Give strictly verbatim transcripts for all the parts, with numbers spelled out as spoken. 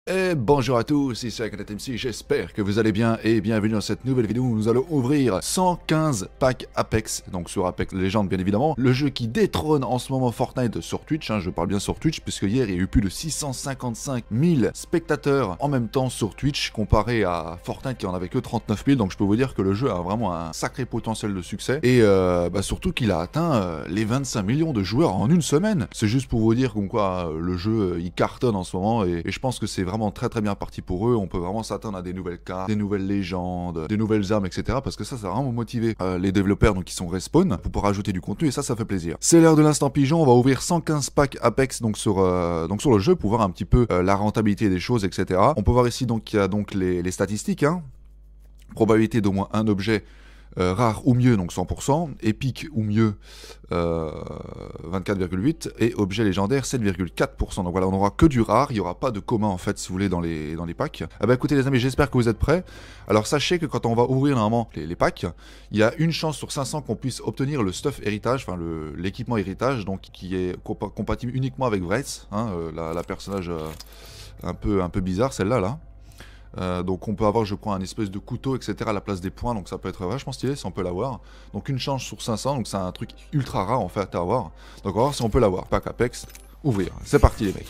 Et bonjour à tous, ici AkanateMC, j'espère que vous allez bien et bienvenue dans cette nouvelle vidéo où nous allons ouvrir cent quinze packs Apex, donc sur Apex Legends bien évidemment, le jeu qui détrône en ce moment Fortnite sur Twitch, hein, je parle bien sur Twitch puisque hier il y a eu plus de six cent cinquante-cinq mille spectateurs en même temps sur Twitch comparé à Fortnite qui en avait que trente-neuf mille, donc je peux vous dire que le jeu a vraiment un sacré potentiel de succès et euh, bah, surtout qu'il a atteint euh, les vingt-cinq millions de joueurs en une semaine. C'est juste pour vous dire comme quoi le jeu il cartonne en ce moment et, et je pense que c'est vraiment très très bien parti pour eux. On peut vraiment s'attendre à des nouvelles cartes, des nouvelles légendes, des nouvelles armes, et cetera. Parce que ça, ça a vraiment motivé euh, les développeurs donc qui sont Respawn pour pouvoir ajouter du contenu et ça, ça fait plaisir. C'est l'heure de l'instant pigeon. On va ouvrir cent quinze packs Apex donc sur euh, donc sur le jeu pour voir un petit peu euh, la rentabilité des choses, et cetera. On peut voir ici donc qu'il y a donc les, les statistiques. Hein. Probabilité d'au moins un objet. Euh, rare ou mieux, donc cent pour cent, épique ou mieux, euh, vingt-quatre virgule huit, et objet légendaire, sept virgule quatre pour cent. Donc voilà, on n'aura que du rare, il n'y aura pas de commun en fait, si vous voulez, dans les, dans les packs. Ah bah écoutez les amis, j'espère que vous êtes prêts. Alors sachez que quand on va ouvrir normalement les, les packs, il y a une chance sur cinq cents qu'on puisse obtenir le stuff héritage, enfin l'équipement héritage, donc qui est compa compatible uniquement avec Wraith, hein, euh, la, la personnage euh, un, peu, un peu bizarre, celle-là, là. Euh, donc on peut avoir je crois un espèce de couteau etc à la place des points, donc ça peut être vachement stylé si on peut l'avoir. Donc une chance sur cinq cents, donc c'est un truc ultra rare en fait à avoir. Donc on va voir si on peut l'avoir. Pack Apex, ouvrir, c'est parti les mecs.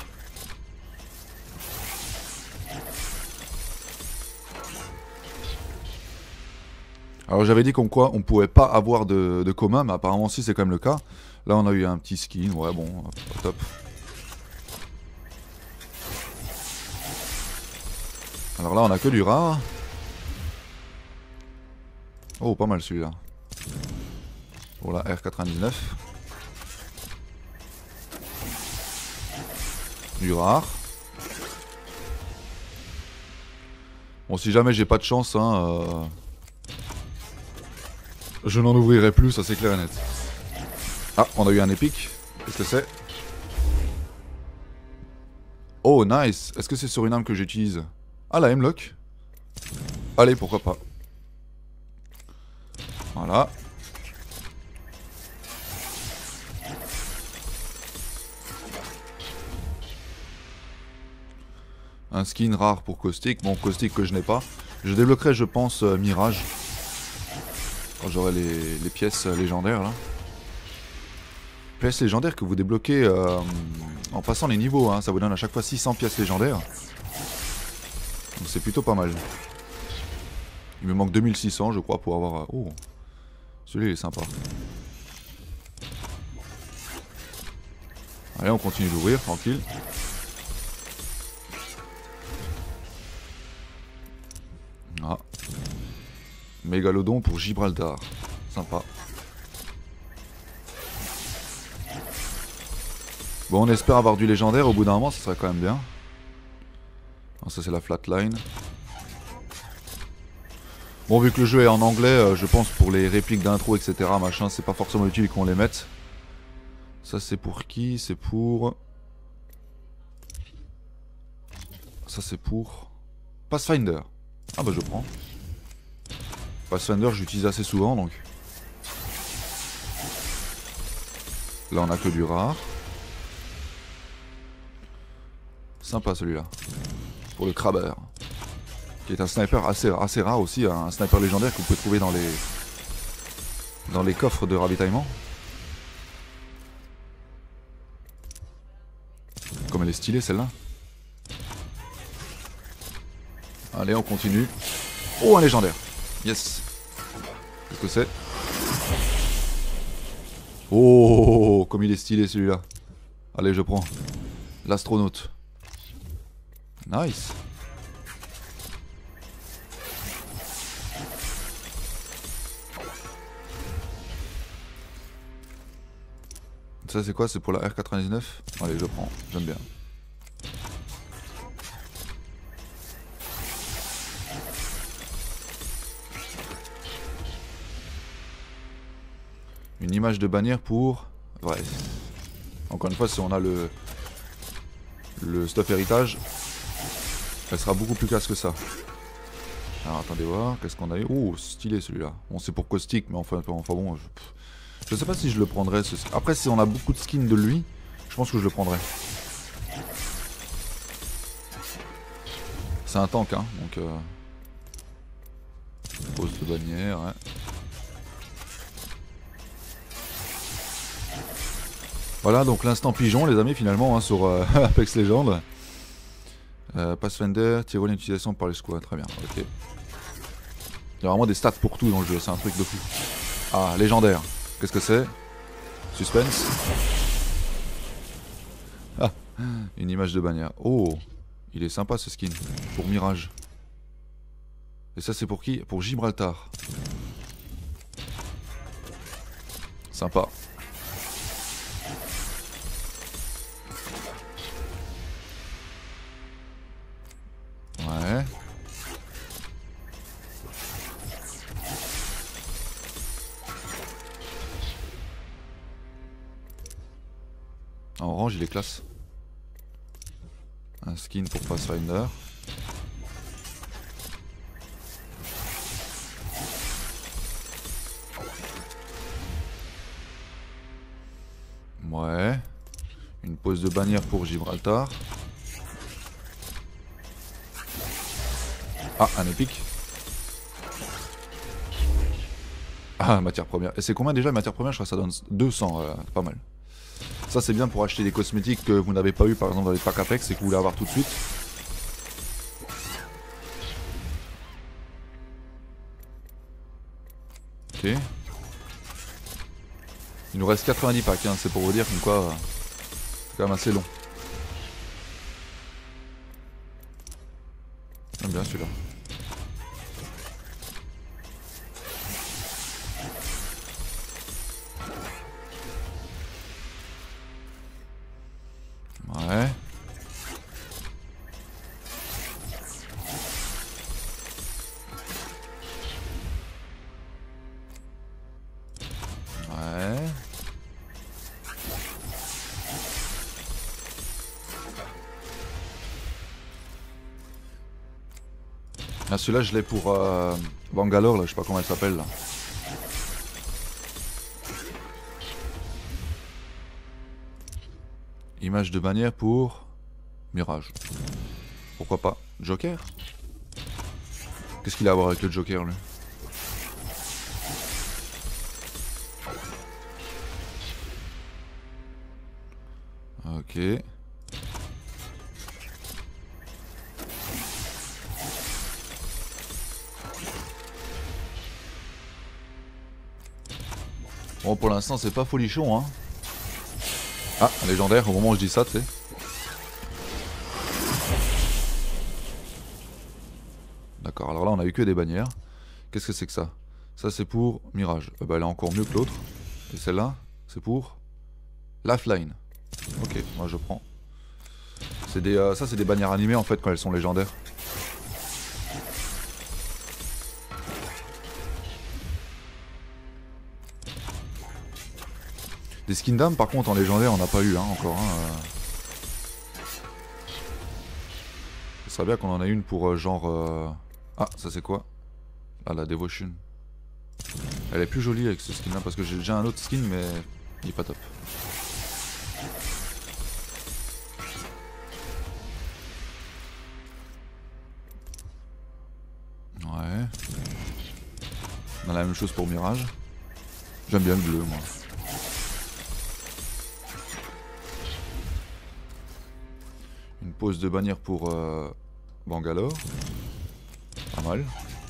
Alors j'avais dit comme quoi on pouvait pas avoir de, de commun, mais apparemment si c'est quand même le cas. Là on a eu un petit skin, ouais bon, pas top. Alors là on a que du rare. Oh pas mal celui-là. Pour la R quatre-vingt-dix-neuf. Du rare. Bon si jamais j'ai pas de chance hein, euh... je n'en ouvrirai plus, ça c'est clair et net. Ah on a eu un épique. Qu'est-ce que c'est? Oh nice. Est-ce que c'est sur une arme que j'utilise? Ah la M-Lock. Allez pourquoi pas. Voilà. Un skin rare pour Caustic. Bon Caustic que je n'ai pas. Je débloquerai je pense euh, Mirage. Quand j'aurai les, les pièces euh, légendaires là. Pièces légendaires que vous débloquez euh, en passant les niveaux. Hein. Ça vous donne à chaque fois six cents pièces légendaires. Donc c'est plutôt pas mal. Il me manque deux mille six cents je crois pour avoir... Oh, celui-là il est sympa. Allez on continue d'ouvrir, tranquille. Ah. Mégalodon pour Gibraltar. Sympa. Bon on espère avoir du légendaire au bout d'un moment, ça serait quand même bien. Ah, ça c'est la flatline. Bon vu que le jeu est en anglais, euh, je pense pour les répliques d'intro etc machin c'est pas forcément utile qu'on les mette. Ça c'est pour qui? C'est pour... Ça c'est pour... Pathfinder. Ah bah je prends. Pathfinder j'utilise assez souvent donc. Là on a que du rare. Sympa celui-là. Pour le crabber. Qui est un sniper assez, assez rare aussi, un sniper légendaire que vous pouvez trouver dans les dans les coffres de ravitaillement. Comme elle est stylée celle-là. Allez on continue. Oh un légendaire. Yes. Qu'est-ce que c'est? Oh comme il est stylé celui-là. Allez je prends. L'astronaute. Nice. Ça c'est quoi? C'est pour la R quatre-vingt-dix-neuf? Allez je prends, j'aime bien. Une image de bannière pour... Ouais. Encore une fois si on a le... Le stuff héritage, elle sera beaucoup plus classe que ça. Alors attendez voir, qu'est-ce qu'on a eu? Oh stylé celui-là. Bon c'est pour Caustic mais enfin, enfin bon... Je... Je sais pas si je le prendrais. Ce... Après, si on a beaucoup de skins de lui, je pense que je le prendrais. C'est un tank, hein, donc... Euh... Pose de bannière, ouais. Voilà, donc l'instant pigeon, les amis, finalement, hein, sur euh, Apex Legends. Euh, Pathfinder, tyrolienne utilisation par les squads, très bien, ok. Il y a vraiment des stats pour tout dans le jeu, c'est un truc de fou. Ah, légendaire, qu'est-ce que c'est? Suspense. Ah, une image de bannière. Oh, il est sympa ce skin, pour Mirage. Et ça c'est pour qui? Pour Gibraltar. Sympa. Ouais. En orange il est classe. Un skin pour Pathfinder. Ouais. Une pose de bannière pour Gibraltar. Ah, un épique. Ah, matière première. Et c'est combien déjà matière première? Je crois que ça donne deux cents, euh, pas mal. Ça c'est bien pour acheter des cosmétiques que vous n'avez pas eu par exemple dans les packs Apex et que vous voulez avoir tout de suite. Ok. Il nous reste quatre-vingt-dix packs, hein, c'est pour vous dire comme quoi euh, c'est quand même assez long. J'aime bien celui-là. Ouais. Ouais. Ah, celui-là je l'ai pour euh, Bangalore, là, je sais pas comment elle s'appelle là. Image de bannière pour Mirage. Pourquoi pas? Joker? Qu'est-ce qu'il a à voir avec le Joker lui? Ok. Bon, pour l'instant c'est pas folichon, hein. Ah, un légendaire au moment où je dis ça, tu sais. D'accord, alors là on a eu que des bannières. Qu'est-ce que c'est que ça? Ça c'est pour Mirage. Euh, bah, elle est encore mieux que l'autre. Et celle-là, c'est pour Lifeline. Ok, moi je prends. C'est des, euh, ça c'est des bannières animées en fait quand elles sont légendaires. Des skins d'âme par contre en légendaire on n'a pas eu hein, encore. Hein, euh... Ce serait bien qu'on en ait une pour euh, genre... Euh... Ah ça c'est quoi? Ah la Devotion. Elle est plus jolie avec ce skin là parce que j'ai déjà un autre skin mais il est pas top. Ouais. On a la même chose pour Mirage. J'aime bien le bleu moi. Une pose de bannière pour euh, Bangalore. Pas mal.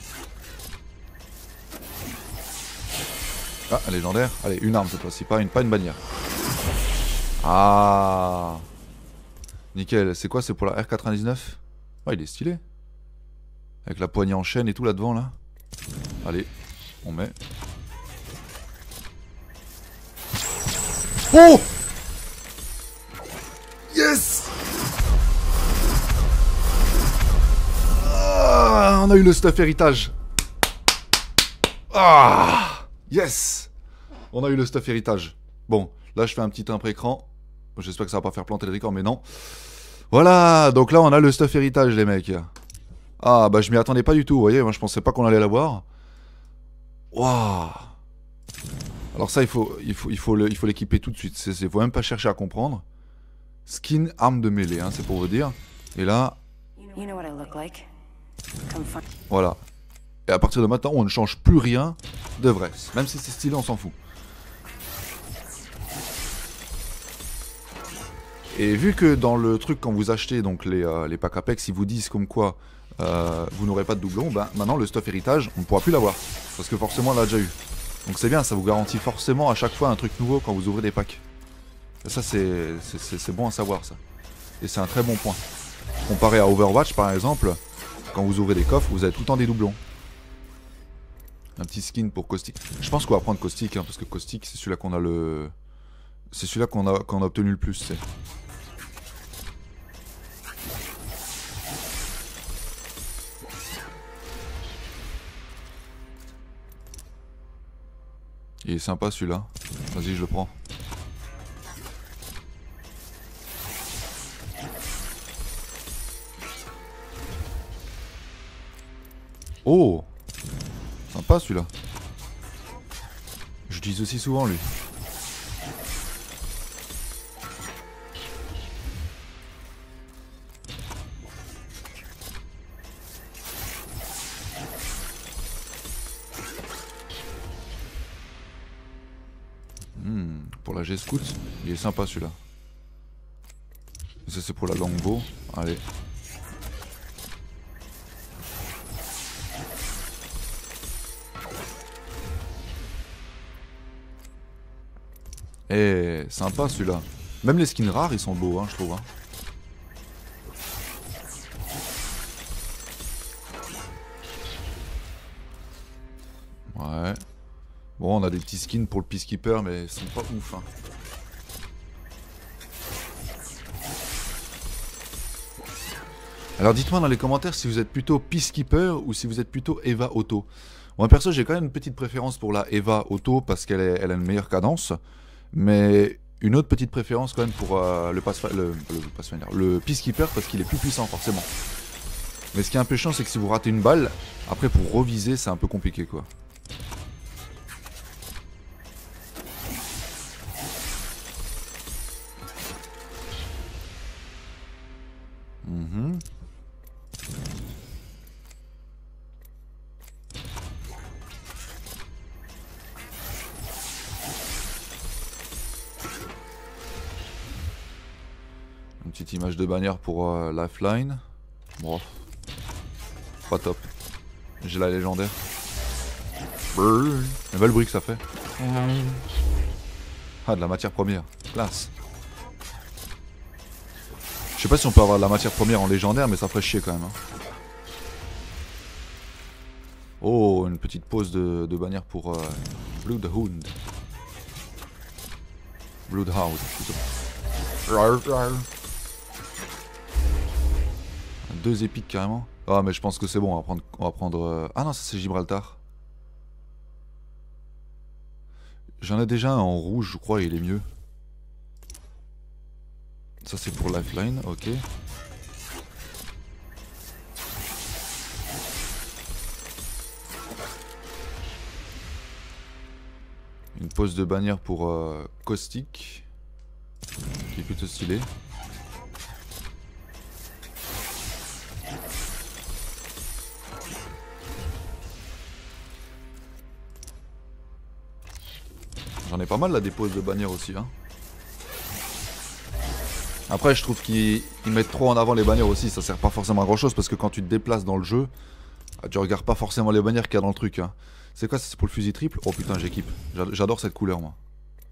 Ah, un légendaire. Allez, une arme cette fois-ci, pas une, pas une bannière. Ah. Nickel. C'est quoi? C'est pour la R quatre-vingt-dix-neuf? Ah, il est stylé. Avec la poignée en chaîne et tout là-devant, là. Allez, on met. Oh! Yes! Ah, on a eu le stuff héritage. Ah! Yes! On a eu le stuff héritage. Bon, là je fais un petit impré-écran. J'espère que ça va pas faire planter le record, mais non. Voilà, donc là on a le stuff héritage, les mecs. Ah, bah je m'y attendais pas du tout, vous voyez. Moi je pensais pas qu'on allait l'avoir. Waouh! Alors ça, il faut il faut, il faut le, il faut l'équiper tout de suite. Il faut même pas chercher à comprendre. Skin arme de mêlée, hein, c'est pour vous dire. Et là, You know what I look like. Come find. Voilà. Et à partir de maintenant, on ne change plus rien de vrai. Même si c'est stylé, on s'en fout. Et vu que dans le truc, quand vous achetez donc les, euh, les packs Apex, ils vous disent comme quoi euh, vous n'aurez pas de doublon, ben maintenant le stuff héritage, on ne pourra plus l'avoir. Parce que forcément, on l'a déjà eu. Donc c'est bien, ça vous garantit forcément à chaque fois un truc nouveau quand vous ouvrez des packs. Et ça, c'est bon à savoir, ça. Et c'est un très bon point. Comparé à Overwatch, par exemple, quand vous ouvrez des coffres, vous avez tout le temps des doublons. Un petit skin pour Caustic. Je pense qu'on va prendre Caustic, hein, parce que Caustic, c'est celui-là qu'on a le... C'est celui-là qu'on a, qu'on a obtenu le plus, c'est... Il est sympa celui-là. Vas-y, je le prends. Oh, sympa celui-là. J'utilise aussi souvent lui. Hmm, pour la G-Scout, il est sympa celui-là. Ça c'est pour la longbow. Allez. Eh, sympa celui-là. Même les skins rares, ils sont beaux, hein, je trouve. Hein. Ouais. Bon, on a des petits skins pour le Peacekeeper, mais ils sont pas ouf. Hein. Alors dites-moi dans les commentaires si vous êtes plutôt Peacekeeper ou si vous êtes plutôt Eva Auto. Moi perso, j'ai quand même une petite préférence pour la Eva Auto parce qu'elle elle a une meilleure cadence. Mais une autre petite préférence quand même pour euh, le, pass, le, le, le, le Peacekeeper parce qu'il est plus puissant forcément. Mais ce qui est un peu chiant c'est que si vous ratez une balle, après pour reviser c'est un peu compliqué quoi. Mmh. Une petite image de bannière pour euh, Lifeline. Bon, pas top. J'ai la légendaire. Brrr. Un bel bruit que ça fait. Ah, de la matière première. Classe. Je sais pas si on peut avoir de la matière première en légendaire, mais ça ferait chier quand même. Hein. Oh, une petite pause de, de bannière pour euh, Bloodhound. Bloodhound, plutôt. Rar, rar. Deux épiques carrément. Ah mais je pense que c'est bon, on va prendre... On va prendre euh... Ah non, ça c'est Gibraltar. J'en ai déjà un en rouge, je crois, et il est mieux. Ça c'est pour Lifeline, ok. Une pose de bannière pour euh, Caustic. Qui est plutôt stylé. J'en ai pas mal là des poses de bannière aussi hein. Après je trouve qu'ils mettent trop en avant les bannières aussi, ça sert pas forcément à grand chose parce que quand tu te déplaces dans le jeu, tu regardes pas forcément les bannières qu'il y a dans le truc hein. C'est quoi, c'est pour le fusil triple? Oh putain j'équipe, j'adore cette couleur moi.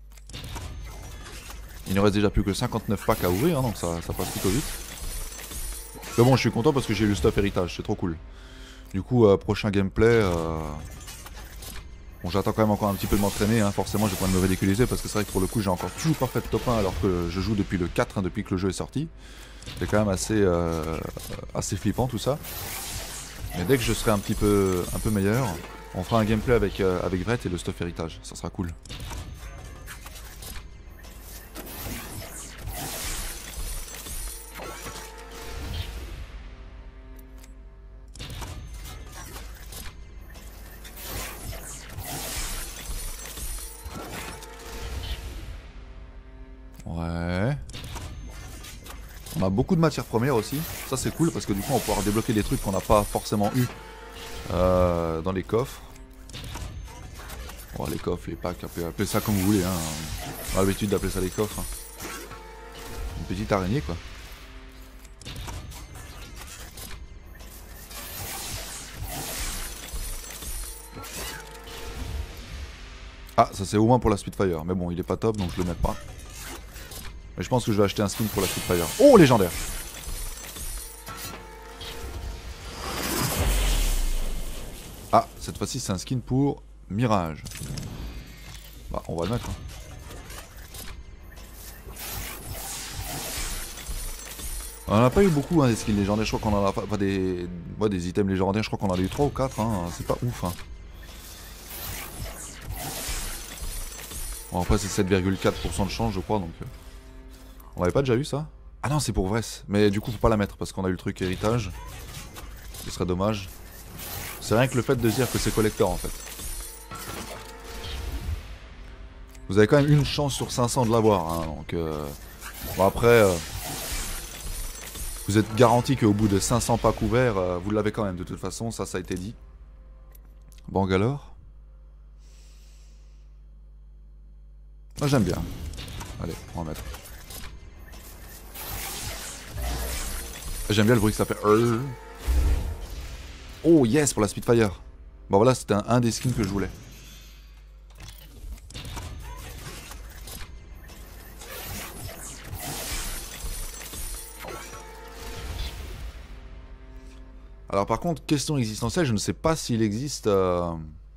Il ne reste déjà plus que cinquante-neuf packs à ouvrir hein, donc ça, ça passe plutôt vite. Mais bon je suis content parce que j'ai eu le stuff héritage, c'est trop cool. Du coup euh, prochain gameplay... Euh... Bon j'attends quand même encore un petit peu de m'entraîner, hein. Forcément je vais pas me ridiculiser parce que c'est vrai que pour le coup j'ai encore toujours pas fait de top un alors que je joue depuis le quatre, hein, depuis que le jeu est sorti. C'est quand même assez, euh, assez flippant tout ça. Mais dès que je serai un petit peu, un peu meilleur, on fera un gameplay avec, euh, avec Vret et le stuff héritage, ça sera cool. On a beaucoup de matières premières aussi. Ça c'est cool parce que du coup on va pouvoir débloquer des trucs qu'on n'a pas forcément eu euh, dans les coffres. Bon, les coffres, les packs, appelez, appelez ça comme vous voulez. Hein. On a l'habitude d'appeler ça les coffres. Hein. Une petite araignée quoi. Ah, ça c'est au moins pour la Spitfire. Mais bon, il est pas top donc je le mets pas. Mais je pense que je vais acheter un skin pour la Spitfire. Oh, légendaire! Ah, cette fois-ci c'est un skin pour Mirage. Bah, on va le mettre. Hein. On en a pas eu beaucoup hein, des skins légendaires. Je crois qu'on en a pas, pas des... Ouais, des items légendaires. Je crois qu'on en a eu trois ou quatre. Hein. C'est pas ouf. Hein. Bon, après c'est sept virgule quatre pour cent de chance je crois donc... Euh... On avait pas déjà eu ça? Ah non c'est pour Vress. Mais du coup faut pas la mettre parce qu'on a eu le truc héritage. Ce serait dommage. C'est rien que le fait de dire que c'est collector en fait. Vous avez quand même une chance sur cinq cents de l'avoir hein, donc... Euh... Bon après... Euh... Vous êtes garanti qu'au bout de cinq cents packs ouverts, euh, vous l'avez quand même de toute façon, ça ça a été dit. Bangalore. Moi j'aime bien. Allez, on va mettre. J'aime bien le bruit que ça fait. Oh yes pour la Spitfire. Bon voilà, c'était un, un des skins que je voulais. Alors par contre, question existentielle, je ne sais pas s'il existe... Euh...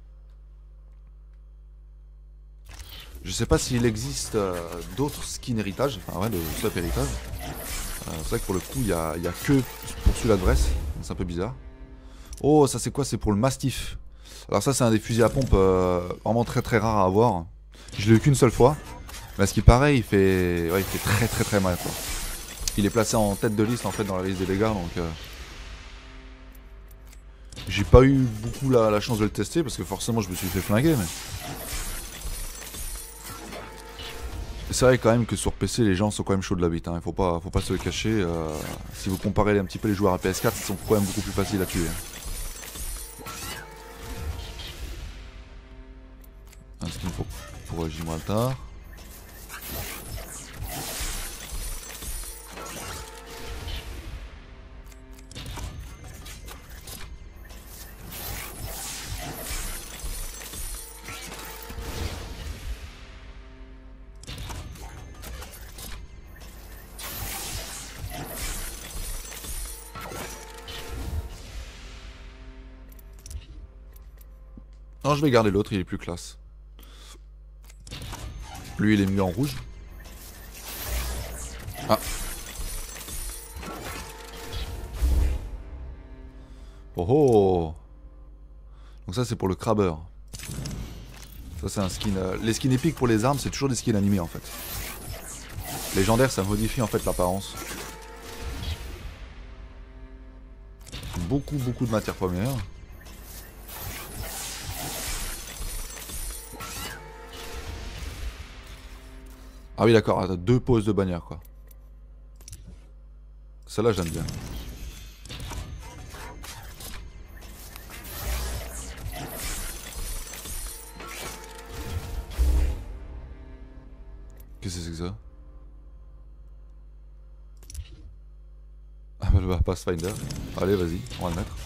Je sais pas s'il existe euh, d'autres skins héritage, enfin ouais, de swap héritage. Euh, c'est vrai que pour le coup, il n'y a, y a que pour celui-là de Vress, c'est un peu bizarre. Oh, ça c'est quoi? C'est pour le Mastiff. Alors ça c'est un des fusils à pompe euh, vraiment très très rare à avoir. Je l'ai eu qu'une seule fois. Mais à ce qui paraît, il fait, ouais, il fait très très très mal quoi. Il est placé en tête de liste en fait dans la liste des dégâts donc... Euh... J'ai pas eu beaucoup la, la chance de le tester parce que forcément je me suis fait flinguer mais... C'est vrai quand même que sur P C les gens sont quand même chauds de la bite, hein. Il faut pas, faut pas se le cacher. Euh, si vous comparez un petit peu les joueurs à P S quatre, ils sont quand même beaucoup plus faciles à tuer. Hein. Un skin pour, pour Gibraltar. Non, je vais garder l'autre, il est plus classe. Lui, il est mis en rouge. Ah. Oh oh. Donc ça, c'est pour le crabber. Ça, c'est un skin... Euh... Les skins épiques pour les armes, c'est toujours des skins animés, en fait. Légendaire, ça modifie, en fait, l'apparence. Beaucoup, beaucoup de matières premières. Ah oui d'accord, t'as deux poses de bannière quoi. Celle-là j'aime bien. Qu'est-ce que c'est que ça? Ah bah le Pathfinder. Allez vas-y, on va le mettre.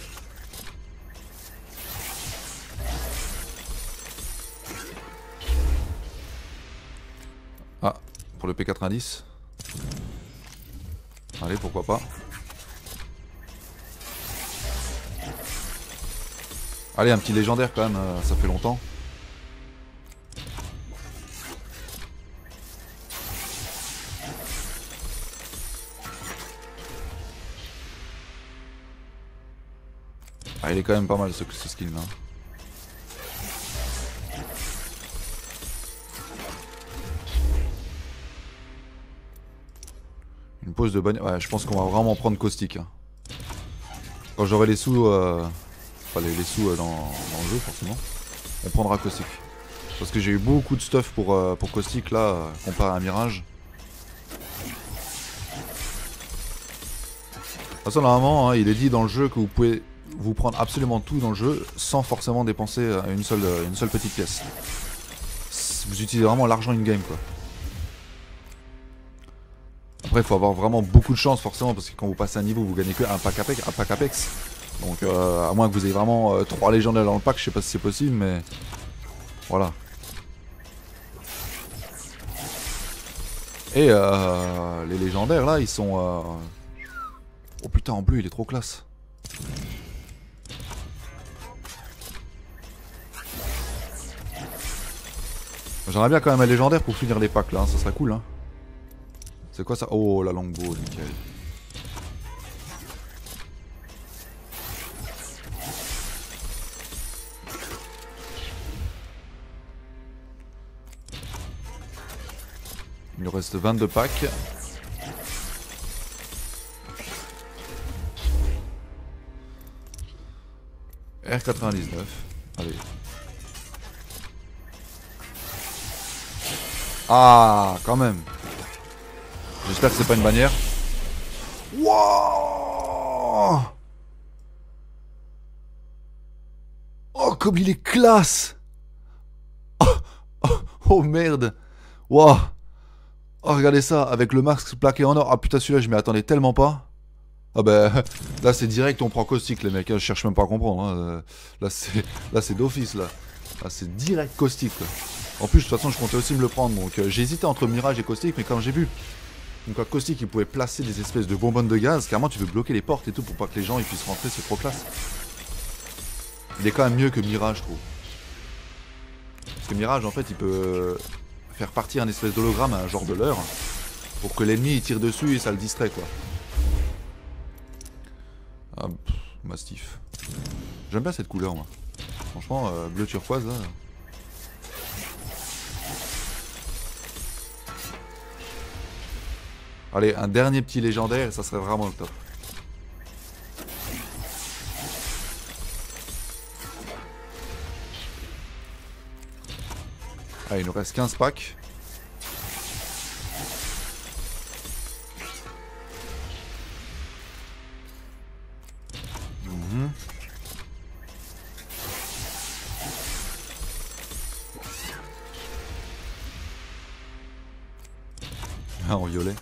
Ah, pour le P quatre-vingt-dix. Allez, pourquoi pas. Allez, un petit légendaire quand même, euh, ça fait longtemps. Ah, il est quand même pas mal ce, ce skin là. Une pause de bannière. Ouais, je pense qu'on va vraiment prendre caustique. Hein. Quand j'aurai les sous, euh... enfin les, les sous euh, dans, dans le jeu, forcément, on prendra caustique. Parce que j'ai eu beaucoup de stuff pour, euh, pour caustique là, euh, comparé à Mirage. toute façon, normalement, hein, il est dit dans le jeu que vous pouvez vous prendre absolument tout dans le jeu sans forcément dépenser une seule, une seule petite pièce. Vous utilisez vraiment l'argent in-game, quoi. Après, il faut avoir vraiment beaucoup de chance, forcément, parce que quand vous passez un niveau, vous gagnez que un pack Apex. Un pack Apex. Donc, euh, à moins que vous ayez vraiment euh, trois légendaires dans le pack, je sais pas si c'est possible, mais voilà. Et euh, les légendaires, là, ils sont... Euh... Oh putain, en bleu, il est trop classe. J'aimerais bien quand même un légendaire pour finir les packs, là, hein, ça serait cool, hein. C'est quoi ça? Oh, la longbow, nickel. Il nous reste vingt-deux packs. R quatre-vingt-dix-neuf. Allez. Ah, quand même. J'espère que c'est pas une bannière. Wow! Oh, comme il est classe! Oh, oh, oh merde! Wow! Oh, regardez ça, avec le masque plaqué en or. Ah putain, celui-là, je m'y attendais tellement pas. Ah bah, là c'est direct, on prend caustique, les mecs. Hein, je cherche même pas à comprendre. Hein. Là c'est là c'est d'office, là. Là c'est direct caustique. Là. En plus, de toute façon, je comptais aussi me le prendre. Donc euh, j'ai hésité entre Mirage et caustique, mais quand j'ai vu donc à caustique, il pouvait placer des espèces de bonbonnes de gaz. Carrément, tu veux bloquer les portes et tout pour pas que les gens ils puissent rentrer, c'est trop classe. Il est quand même mieux que Mirage, je trouve. Parce que Mirage, en fait, il peut faire partir un espèce d'hologramme à un genre de leurre pour que l'ennemi il tire dessus et ça le distrait, quoi. Ah, pff, Mastiff. J'aime bien cette couleur, moi. Franchement, euh, bleu turquoise, là. Allez, un dernier petit légendaire et ça serait vraiment le top. Allez, il nous reste quinze packs. Mmh. Ah, en violet.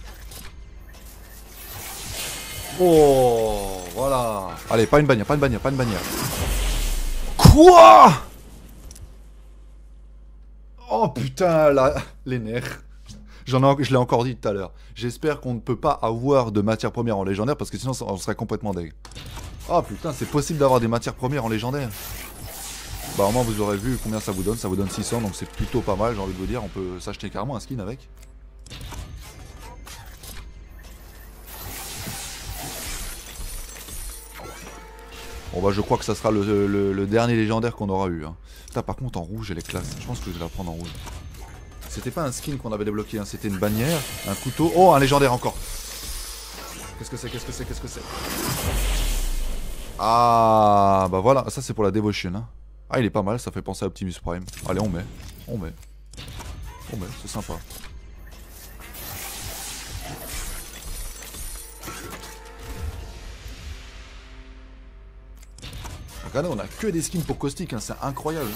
Oh, voilà. Allez, pas une bannière, pas une bannière, pas une bannière. Quoi? Oh putain, là, les nerfs. J'en ai, je l'ai encore dit tout à l'heure. J'espère qu'on ne peut pas avoir de matières premières en légendaire parce que sinon on serait complètement deg. Oh putain, c'est possible d'avoir des matières premières en légendaire. Bah au moins vous aurez vu combien ça vous donne. Ça vous donne six cents, donc c'est plutôt pas mal, j'ai envie de vous dire. On peut s'acheter carrément un skin avec. Bon bah je crois que ça sera le, le, le dernier légendaire qu'on aura eu. Hein. Putain, par contre en rouge elle est classe. Je pense que je vais la prendre en rouge. C'était pas un skin qu'on avait débloqué, hein. C'était une bannière, un couteau. Oh, un légendaire encore. Qu'est-ce que c'est? Qu'est-ce que c'est? Qu'est-ce que c'est? Ah bah voilà, ça c'est pour la Devotion. Hein. Ah il est pas mal, ça fait penser à Optimus Prime. Allez on met, on met. On met, c'est sympa. Regardez, on a que des skins pour caustique, hein. C'est incroyable.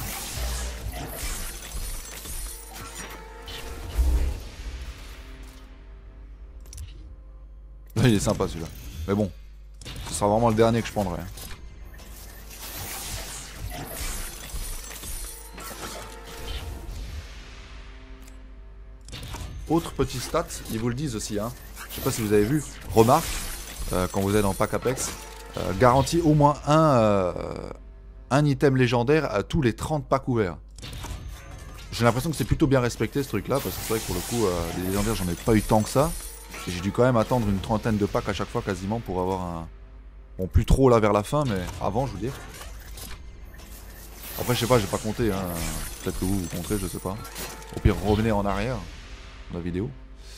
Il est sympa celui-là. Mais bon, ce sera vraiment le dernier que je prendrai. Autre petit stat, ils vous le disent aussi. Hein. Je sais pas si vous avez vu. Remarque, euh, quand vous êtes en pack Apex, euh, garantit au moins un, euh, un item légendaire à tous les trente packs ouverts. J'ai l'impression que c'est plutôt bien respecté ce truc-là, parce que c'est vrai que pour le coup, euh, les légendaires, j'en ai pas eu tant que ça. J'ai dû quand même attendre une trentaine de packs à chaque fois quasiment pour avoir un... Bon, plus trop là vers la fin, mais avant, je veux dire. Après, je sais pas, j'ai pas compté. Hein. Peut-être que vous, vous comptez, je sais pas. Au pire, revenez en arrière dans la vidéo.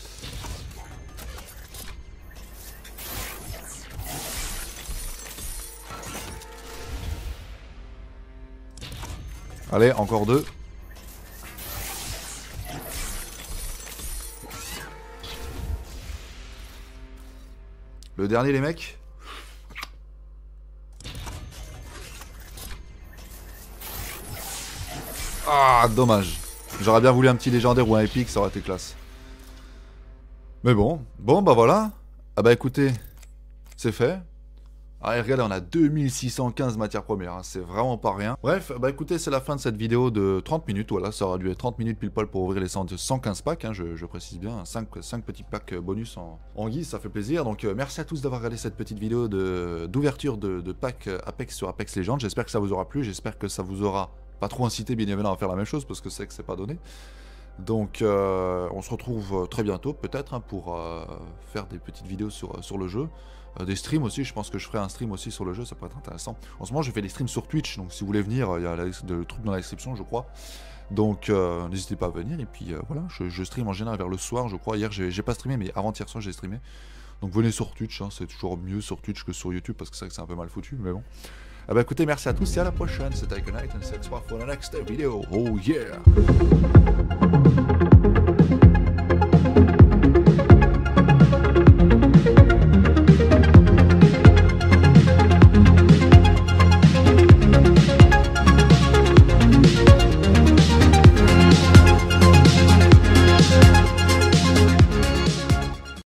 Allez, encore deux. Le dernier les mecs. Ah, dommage. J'aurais bien voulu un petit légendaire ou un épique, ça aurait été classe. Mais bon, bon bah voilà. Ah bah écoutez, c'est fait. Ah, et regardez, on a deux mille six cent quinze matières premières, hein, c'est vraiment pas rien. Bref, bah écoutez, c'est la fin de cette vidéo de trente minutes, voilà, ça aura dû être trente minutes pile poil pour ouvrir les cent quinze packs, hein, je, je précise bien, cinq, cinq petits packs bonus en, en guise, ça fait plaisir. Donc euh, merci à tous d'avoir regardé cette petite vidéo d'ouverture de, de, de pack Apex sur Apex Legends, j'espère que ça vous aura plu, j'espère que ça vous aura pas trop incité bien évidemment à faire la même chose, parce que c'est que c'est pas donné. Donc euh, on se retrouve très bientôt peut-être hein, pour euh, faire des petites vidéos sur, sur le jeu. Euh, des streams aussi, je pense que je ferai un stream aussi sur le jeu, ça pourrait être intéressant. En ce moment je fais des streams sur Twitch, donc si vous voulez venir, il y a la, le truc dans la description je crois. Donc euh, n'hésitez pas à venir, et puis euh, voilà, je, je stream en général vers le soir je crois. Hier j'ai pas streamé, mais avant-hier soir j'ai streamé. Donc venez sur Twitch, hein, c'est toujours mieux sur Twitch que sur YouTube, parce que c'est vrai que c'est un peu mal foutu, mais bon. Ah bah écoutez, merci à tous et à la prochaine, c'était Iconite, and thanks for the next video, oh yeah.